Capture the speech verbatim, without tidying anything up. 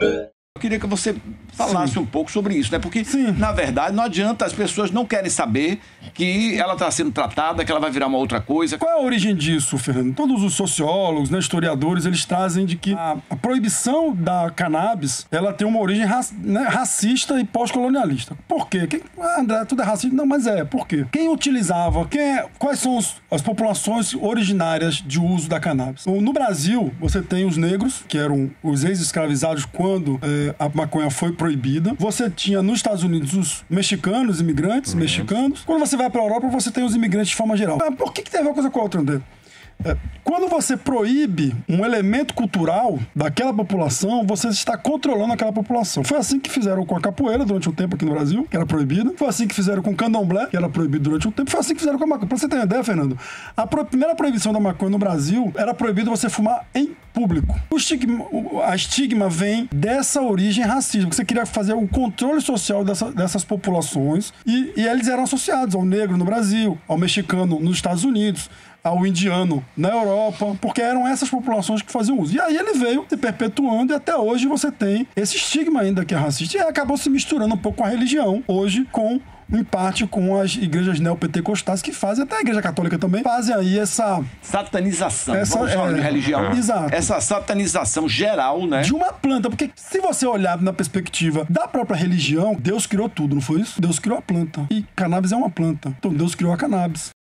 Eu queria que você falasse Sim. um pouco sobre isso, né? Porque, Sim. na verdade, não adianta, as pessoas não querem saber que ela está sendo tratada, que ela vai virar uma outra coisa. Qual é a origem disso, Fernando? Todos os sociólogos, né, historiadores, eles trazem de que a, a proibição da cannabis, ela tem uma origem raci- né, racista e pós-colonialista. Por quê? Quem, ah, André, tudo é racista? Não, mas é. Por quê? Quem utilizava, quem é, quais são os, as populações originárias de uso da cannabis? No Brasil, você tem os negros, que eram os ex-escravizados quando é, a maconha foi proibida. Você tinha nos Estados Unidos os mexicanos, imigrantes uhum. mexicanos. Quando você vai para a Europa, você tem os imigrantes de forma geral. Mas por que, que tem a ver uma coisa com a outra, André? É, quando você proíbe um elemento cultural daquela população, você está controlando aquela população. Foi assim que fizeram com a capoeira durante um tempo aqui no Brasil, que era proibida. Foi assim que fizeram com o candomblé, que era proibido durante um tempo. Foi assim que fizeram com a maconha. Pra você ter uma ideia, Fernando, a pro- primeira proibição da maconha no Brasil era proibido você fumar em público. O estigma, a estigma vem dessa origem racista, porque você queria fazer o controle social dessa, dessas populações e, e eles eram associados ao negro no Brasil, ao mexicano nos Estados Unidos, ao indiano na Europa, porque eram essas populações que faziam uso. E aí ele veio se perpetuando e até hoje você tem esse estigma ainda que é racista. E acabou se misturando um pouco com a religião, hoje com em parte com as igrejas neopentecostais que fazem, até a igreja católica também, fazem aí essa... Satanização, essa, vamos falar é, de religião. Exato. Essa satanização geral, né? De uma planta, porque se você olhar na perspectiva da própria religião, Deus criou tudo, não foi isso? Deus criou a planta. E cannabis é uma planta. Então Deus criou a cannabis.